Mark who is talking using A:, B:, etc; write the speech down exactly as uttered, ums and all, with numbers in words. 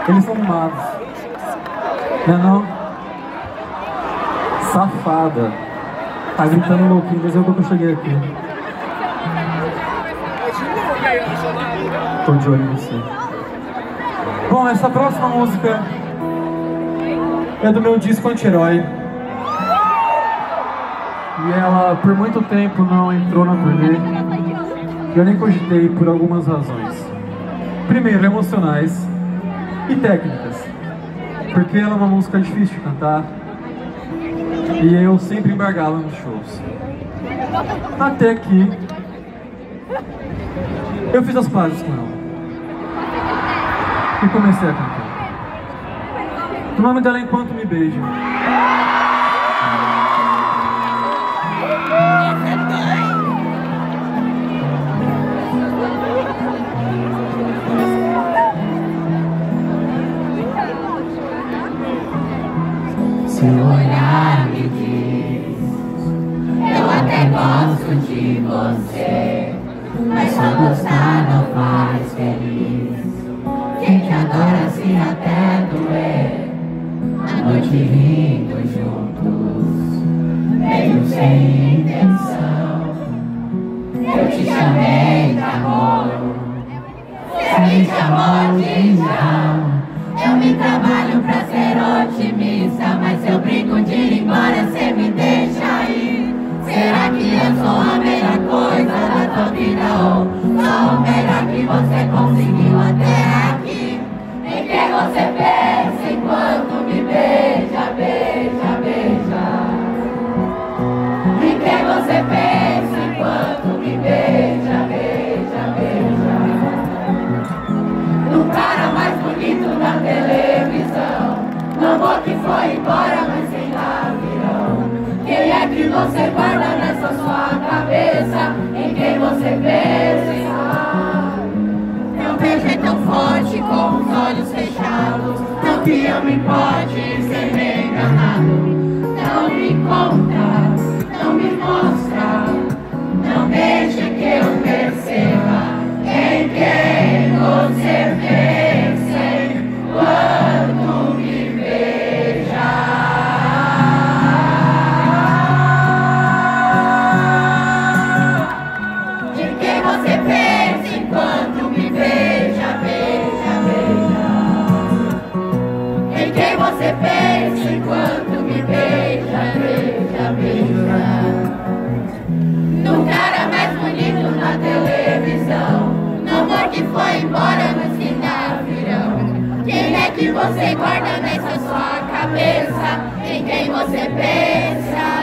A: Eles são mimados. Não é não? Safada. Tá gritando louquinho, mas eu que eu cheguei aqui. Tô de olho em você. Bom, essa próxima música é do meu disco Anti-Herói. E ela, por muito tempo, não entrou na turnê. Eu nem cogitei por algumas razões. Primeiro, emocionais e técnicas. Porque ela é uma música difícil de cantar. E eu sempre embargava nos shows. Até que eu fiz as pazes com ela. E comecei a cantar. O nome dela é Enquanto Me Beija.
B: Seu olhar me diz, eu até gosto de você, mas só gostar não faz feliz. Quem te adora se até doer, a noite rindo juntos, meio sem intenção. Eu te chamei de amor, você me chamou de não. Eu me trabalho pra ser otimista, mas eu brinco de ir embora, cê me deixa ir. Será que eu sou a melhor coisa da tua vida ou só o melhor que você conseguiu até aqui? Em quem você pensa enquanto me beija, beija, beija? Em quem você pensa enquanto me beija, beija, beija? No cara mais bonito da televisão, no amor que foi embora, mas sem lá virão. Quem é que você guarda nessa sua cabeça? Em quem você pensa? Meu beijo é tão forte com os olhos fechados, não que eu me pode ser bem enganado. Não me conta, não me mostra, não deixe que eu perceba em quem você pensa quando me beija. Em quem você pensa enquanto me beija, beija, beija? Em quem você pensa enquanto me beija, beija, beija? No cara mais bonito na televisão, no amor que foi embora, mas que ainda virão. Quem é que você guarda nessa sua cabeça? Em quem você pensa?